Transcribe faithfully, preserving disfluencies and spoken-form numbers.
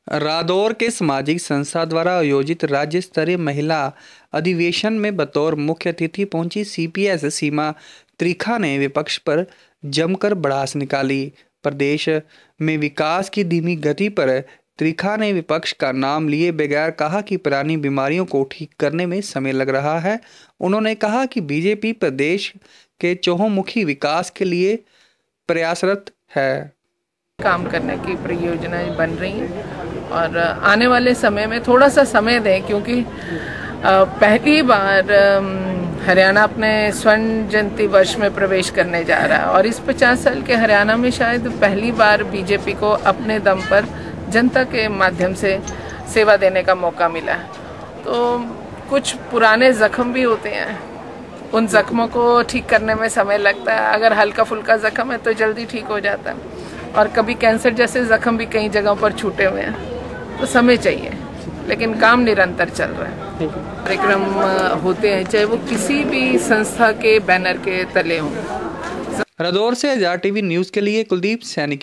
रादौर के सामाजिक संस्था द्वारा आयोजित राज्य स्तरीय महिला अधिवेशन में बतौर मुख्य अतिथि पहुंची सीपीएस सीमा त्रिखा ने विपक्ष पर जमकर भड़ास निकाली। प्रदेश में विकास की धीमी गति पर त्रिखा ने विपक्ष का नाम लिए बगैर कहा कि पुरानी बीमारियों को ठीक करने में समय लग रहा है। उन्होंने कहा कि बीजेपी प्रदेश के चहुमुखी विकास के लिए प्रयासरत है। काम करने की परियोजनाएं बन रही हैं और आने वाले समय में थोड़ा सा समय दें, क्योंकि पहली बार हरियाणा अपने स्वर्ण जयंती वर्ष में प्रवेश करने जा रहा है और इस पचास साल के हरियाणा में शायद पहली बार बीजेपी को अपने दम पर जनता के माध्यम से सेवा देने का मौका मिला है। तो कुछ पुराने जख्म भी होते हैं, उन जख्मों को ठीक करने में समय लगता है। अगर हल्का फुल्का जख्म है तो जल्दी ठीक हो जाता है, और कभी कैंसर जैसे जख्म भी कई जगहों पर छूटे हुए हैं, तो समय चाहिए, लेकिन काम निरंतर चल रहा है। कार्यक्रम होते हैं चाहे वो किसी भी संस्था के बैनर के तले हों। रादौर से आजाद टीवी न्यूज़ के लिए कुलदीप सैनी।